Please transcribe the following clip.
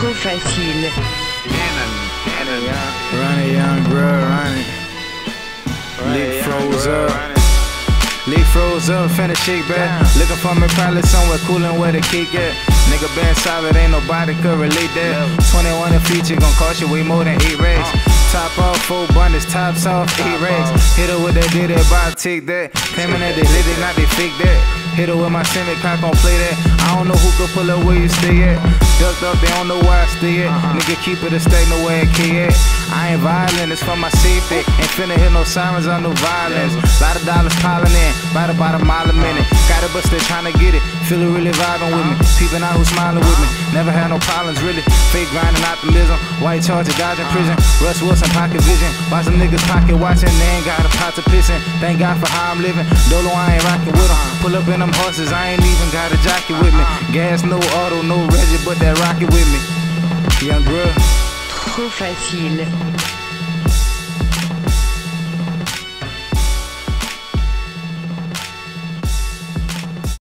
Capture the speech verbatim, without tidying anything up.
Trop facile. Run it, young bro, run it. Leak froze up. Leak froze up, finna shake back. Looking for me probably somewhere coolin' where the kick at. Nigga been solid, ain't nobody could relate that. twenty-one a feature gon' cost you way more than eight racks. Top off, full bundles, tops off, eight racks. Hit her with that, did it, buy, take that. Claiming that they lit it, not they fake that. Hit her with my semi cock, gon' play that. I don't know who could pull up where you stay at. Ducked up, they don't know where I stay at. Nigga keep it a stay, know where it K at. I ain't violent, it's for my safety. Ain't finna hit no sirens, I know violence. Lot of dollars piling in, by about a mile a minute. Got it, but still tryna get it. Feel it really vibing with me. Peeping out who's smiling with me. Never had no problems, really. Fake grinding optimism. White charger, dodging prison. Russ Wilson, pocket vision. Watch them niggas pocket watching. They ain't got a pot to pissin'. Thank God for how I'm living. Dolo, I ain't rocking with them. Pull up in them horses, I ain't even got a jockey with me. Gas, no auto, no Reggie, but that rocket with me. Young bro. Trop facile.